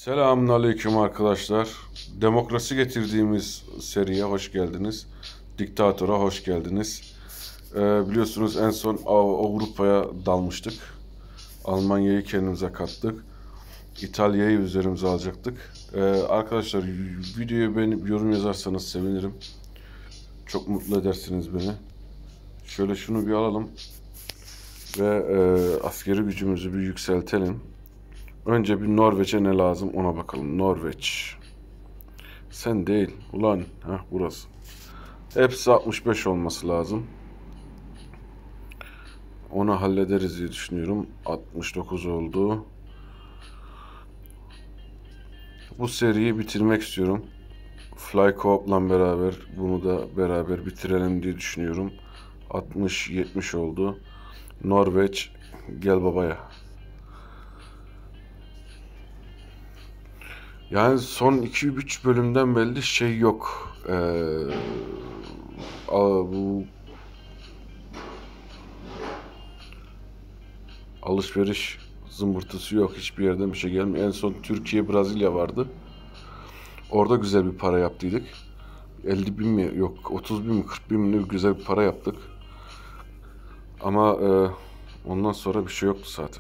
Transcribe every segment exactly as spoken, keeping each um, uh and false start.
Selamünaleyküm arkadaşlar. Demokrasi getirdiğimiz seriye hoş geldiniz. Diktatöre hoş geldiniz. Ee, biliyorsunuz en son Av- Avrupa'ya dalmıştık. Almanya'yı kendimize kattık. İtalya'yı üzerimize alacaktık. Ee, arkadaşlar videoyu beğenip yorum yazarsanız sevinirim. Çok mutlu edersiniz beni. Şöyle şunu bir alalım. Ve e, askeri gücümüzü bir yükseltelim. Önce bir Norveç'e ne lazım ona bakalım. Norveç. Sen değil. Ulan. Heh, burası. Hepsi altmış beş olması lazım. Onu hallederiz diye düşünüyorum. altmış dokuz oldu. Bu seriyi bitirmek istiyorum. Fly Co-op'la beraber bunu da beraber bitirelim diye düşünüyorum. altmış yetmiş oldu. Norveç gel babaya. Yani son iki üç bölümden belli şey yok. Ee, bu alışveriş zımbırtısı yok. Hiçbir yerden bir şey gelmiyor. En son Türkiye, Brezilya vardı. Orada güzel bir para yaptıydık. elli bin mi? Yok otuz bin mi? kırk bin mi? Güzel bir para yaptık. Ama e, ondan sonra bir şey yoktu zaten.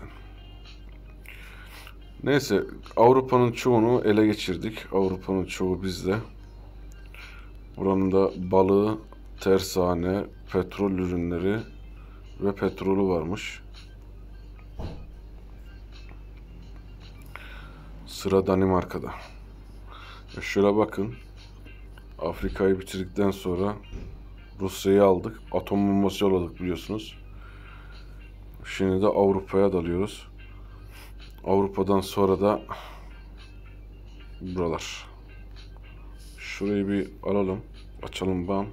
Neyse Avrupa'nın çoğunu ele geçirdik. Avrupa'nın çoğu bizde. Buranın da balığı, tersane, petrol ürünleri ve petrolü varmış. Sıra Danimarka'da. Ya şöyle bakın. Afrika'yı bitirdikten sonra Rusya'yı aldık. Atom bombası yolladık biliyorsunuz. Şimdi de Avrupa'ya dalıyoruz. Avrupa'dan sonra da buralar. Şurayı bir alalım. Açalım bam.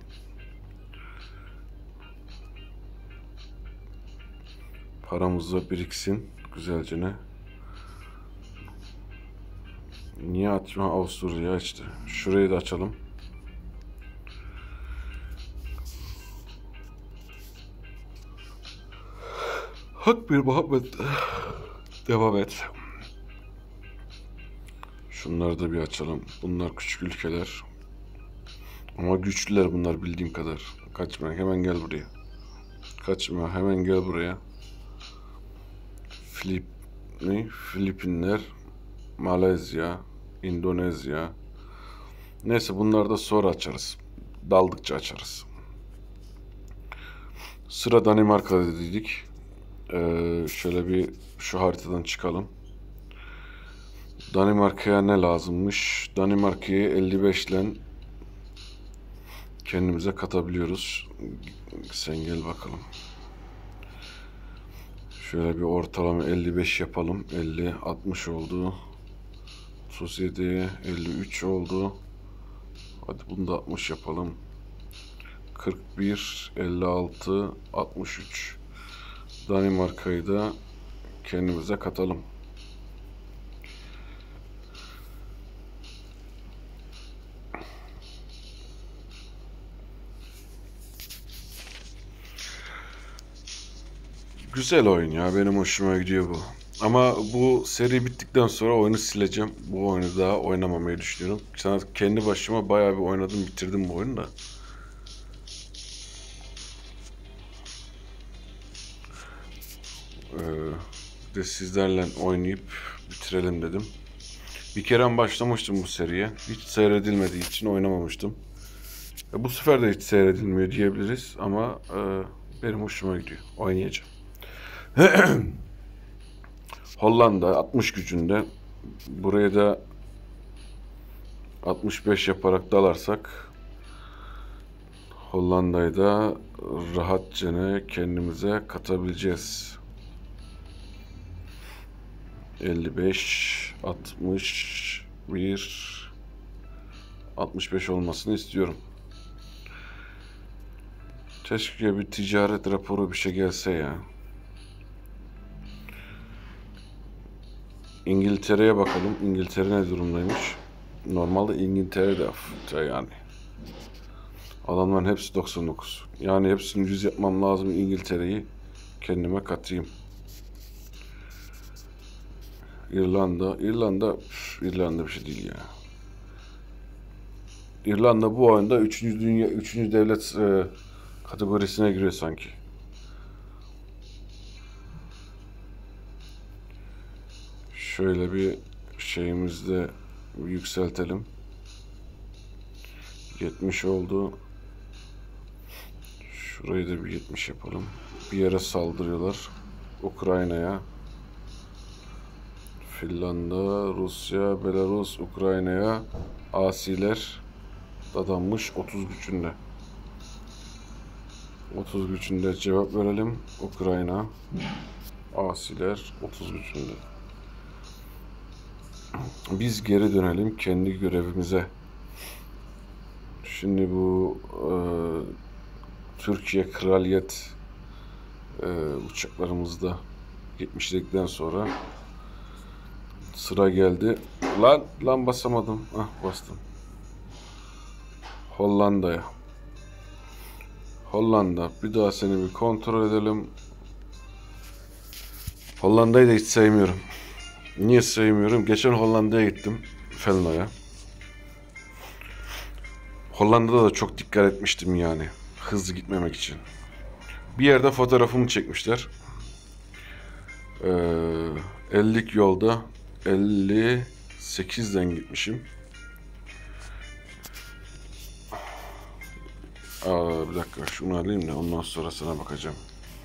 Paramız da biriksin. Güzelce ne? Niye açma? Avusturya işte. Şurayı da açalım. Hak bir Muhammed. Devam et. Şunları da bir açalım. Bunlar küçük ülkeler. Ama güçlüler bunlar bildiğim kadar. Kaçma hemen gel buraya. Kaçma hemen gel buraya. Filip ne? Filipinler, Malezya, Endonezya. Neyse bunları da sonra açarız. Daldıkça açarız. Sıra Danimarka'da dedik. Ee, şöyle bir şu haritadan çıkalım. Danimarka'ya ne lazımmış? Danimarka'yı elli beş ile kendimize katabiliyoruz. Sen gel bakalım. Şöyle bir ortalama elli beş yapalım. elli, altmış oldu. otuz yedi, elli üç oldu. Hadi bunu da altmış yapalım. kırk bir, elli altı, altmış üç. Danimarka'yı da kendimize katalım. Güzel oyun ya. Benim hoşuma gidiyor bu. Ama bu seri bittikten sonra oyunu sileceğim. Bu oyunu daha oynamamayı düşünüyorum. Sana kendi başıma bayağı bir oynadım, bitirdim bu oyunu da. Ee, de sizlerle oynayıp bitirelim dedim. Bir kere başlamıştım bu seriye. Hiç seyredilmediği için oynamamıştım. E, bu sefer de hiç seyredilmiyor diyebiliriz ama e, benim hoşuma gidiyor. Oynayacağım. Hollanda altmış gücünde. Buraya da altmış beş yaparak dalarsak Hollanda'yı da rahatça kendimize katabileceğiz. elli beş, altmış bir, altmış beş olmasını istiyorum. Keşke bir ticaret raporu bir şey gelse ya. İngiltere'ye bakalım. İngiltere ne durumdaymış? Normalde İngiltere'de yani. Adamların hepsi doksan dokuz. Yani hepsini yüz yapmam lazım İngiltere'yi kendime katayım. İrlanda. İrlanda, üf, İrlanda bir şey değil ya. İrlanda bu oyunda üçüncü dünya üçüncü devlet e, kategorisine giriyor sanki. Şöyle bir şeyimizde yükseltelim. yetmiş oldu. Şurayı da bir yetmiş yapalım. Bir yere saldırıyorlar. Ukrayna'ya. Finlandiya, Rusya, Belarus, Ukrayna'ya asiler dadanmış otuz gücünde. otuz gücünde cevap verelim. Ukrayna asiler otuz gücünde. Biz geri dönelim kendi görevimize. Şimdi bu e, Türkiye Kraliyet e, uçaklarımızda yetmişlikten sonra sıra geldi. Lan lan basamadım. Ah bastım. Hollanda'ya. Hollanda. Bir daha seni bir kontrol edelim. Hollanda'yı da hiç sevmiyorum. Niye sevmiyorum? Geçen Hollanda'ya gittim. Felno'ya. Hollanda'da da çok dikkat etmiştim yani. Hızlı gitmemek için. Bir yerde fotoğrafımı çekmişler. Ee, ellilik yolda elli sekizden gitmişim. Aa, bir dakika şunu alayım da ondan sonra sana bakacağım.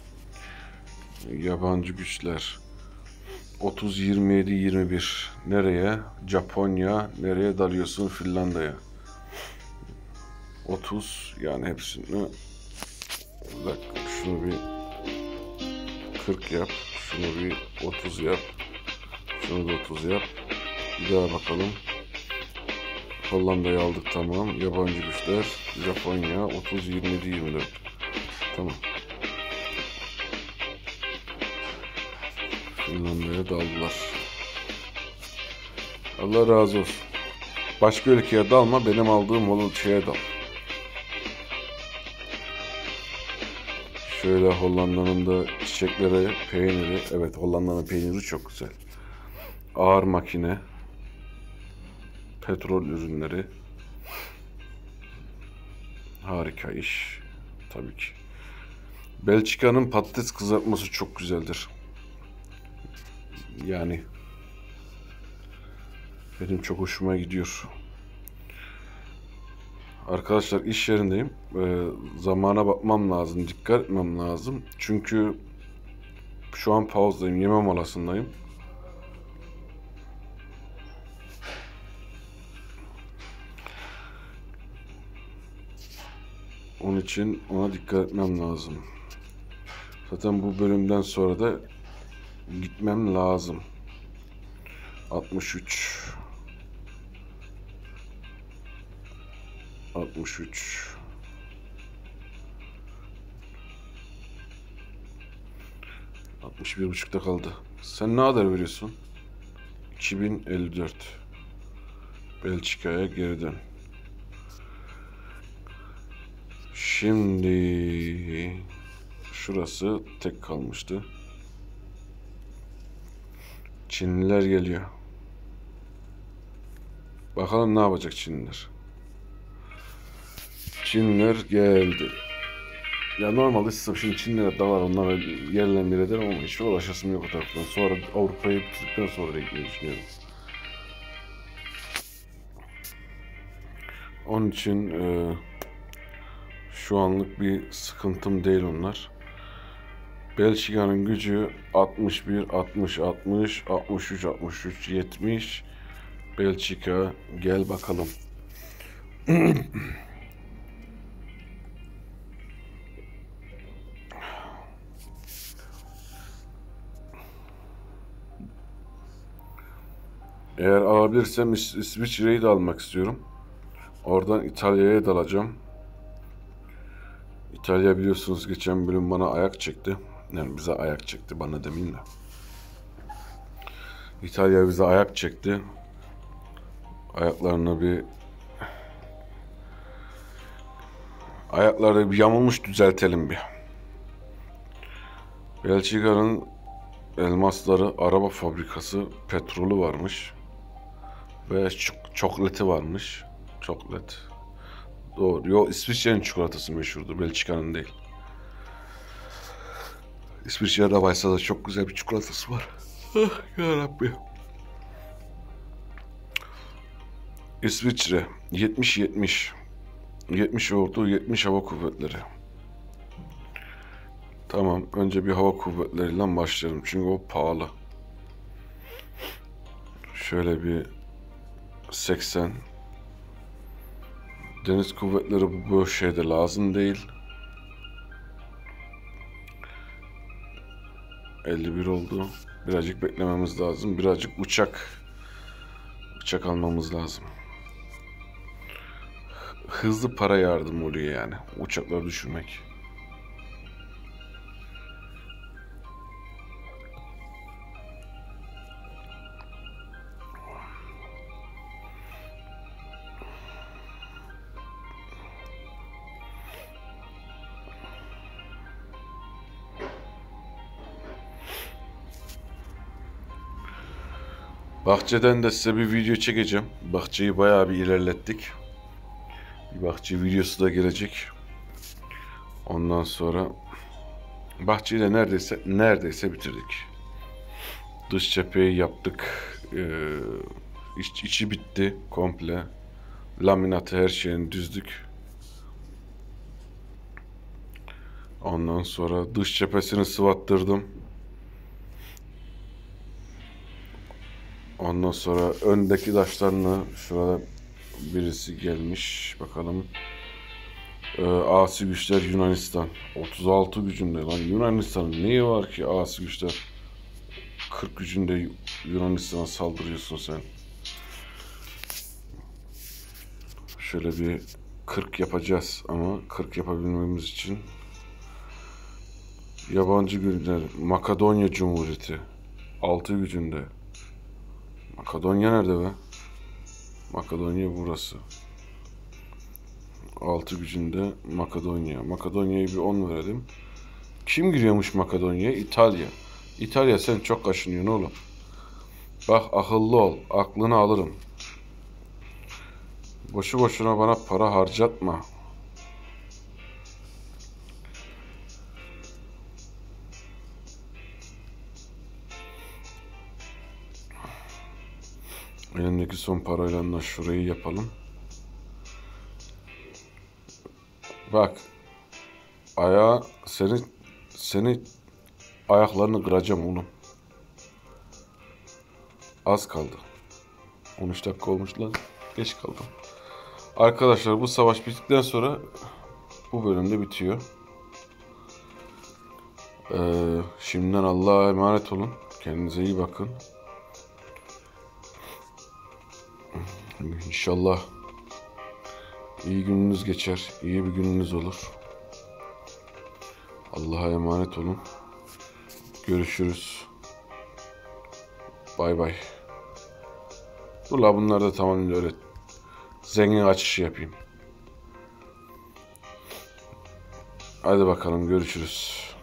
Yabancı güçler. otuz yirmi yedi yirmi bir. Nereye? Japonya. Nereye dalıyorsun? Finlandiya'ya. otuz yani hepsini. Bir dakika şunu bir kırk yap. Şunu bir otuz yap. Şunu da otuz yap. Bir daha bakalım. Hollanda'yı aldık, tamam. Yabancı güçler. Japonya otuz yirmi yedi yirmi dört. Tamam. Finlandiya'ya daldılar. Allah razı olsun. Başka ülkeye dalma, benim aldığım olan şeye dal. Şöyle Hollanda'nın da çiçekleri, peyniri. Evet, Hollanda'nın peyniri çok güzel. Ağır makine. Petrol ürünleri. Harika iş. Tabii ki. Belçika'nın patates kızartması çok güzeldir. Yani benim çok hoşuma gidiyor. Arkadaşlar iş yerindeyim. Ee, zamana bakmam lazım. Dikkat etmem lazım. Çünkü şu an pauzdayım. Yeme molasındayım. Onun için ona dikkat etmem lazım. Zaten bu bölümden sonra da gitmem lazım. altmış üç altmış üç altmış bir buçukta kaldı. Sen ne kadar veriyorsun? iki bin elli dört. Belçika'ya geri dön. Şimdi şurası tek kalmıştı. Çinliler geliyor. Bakalım ne yapacak Çinliler. Çinliler geldi. Ya normalde sistem şimdi Çinliler dalar, onlara yerlendir ederim ama hiç uğraşasım yok o taraftan. Sonra Avrupa'yı bitirdikten sonra gitmeyi düşünüyorum. Onun için e, şu anlık bir sıkıntım değil onlar. Belçika'nın gücü altmış bir, altmış, altmış, altmış üç, altmış üç, yetmiş. Belçika gel bakalım. Eğer alabilirsem İs- İsviçre'yi de almak istiyorum. Oradan İtalya'ya dalacağım. İtalya biliyorsunuz geçen bölüm bana ayak çekti. Yani bize ayak çekti, bana demeyeyim de. İtalya bize ayak çekti. Ayaklarına bir ayakları bir yamulmuş, düzeltelim bir. Belçika'nın elmasları, araba fabrikası, petrolü varmış. Ve çokolati varmış. Çoklat. Doğru. Yo, İsviçre'nin çikolatası meşhurdur. Belçika'nın değil. İsviçre'de varsa da çok güzel bir çikolatası var. Ah yarabbim. İsviçre yetmiş yetmiş. yetmiş ordu, yetmiş hava kuvvetleri. Tamam, önce bir hava kuvvetleriyle başlayalım çünkü o pahalı. Şöyle bir seksen. Deniz kuvvetleri bu şeyde lazım değil. elli bir oldu. Birazcık beklememiz lazım. Birazcık uçak uçak almamız lazım. Hızlı para yardım oluyor yani. Uçakları düşürmek. Bahçeden de size bir video çekeceğim. Bahçeyi bayağı bir ilerlettik. Bir bahçe videosu da gelecek. Ondan sonra bahçeyi de neredeyse neredeyse bitirdik. Dış cepheyi yaptık. Ee, iç, içi bitti komple. Laminatı her şeyini düzdük. Ondan sonra dış cephesini sıvattırdım. Ondan sonra öndeki taşlarını şurada birisi gelmiş. Bakalım. Ee, asi güçler Yunanistan. otuz altı gücünde lan. Yunanistan'ın neyi var ki asi güçler? kırk gücünde Yunanistan'a saldırıyorsun sen. Şöyle bir kırk yapacağız ama kırk yapabilmemiz için yabancı güçler Makedonya Cumhuriyeti altı gücünde. Makedonya nerede be? Makedonya burası. altı gücünde Makedonya. Makedonya'yı bir on verelim. Kim giriyormuş Makedonya'ya? İtalya. İtalya sen çok kaşınıyorsun oğlum. Bak akıllı ol. Aklını alırım. Boşu boşuna bana para harcatma. Elimdeki son parayla da şurayı yapalım. Bak. Ayağı seni seni ayaklarını kıracağım oğlum. Az kaldı. on üç dakika olmuş lan. Geç kaldım. Arkadaşlar bu savaş bittikten sonra bu bölümde bitiyor. Ee, şimdiden Allah'a emanet olun. Kendinize iyi bakın. İnşallah iyi gününüz geçer. İyi bir gününüz olur. Allah'a emanet olun. Görüşürüz. Bay bay. Dur la bunlar da tamamen öyle zengin açışı yapayım. Hadi bakalım görüşürüz.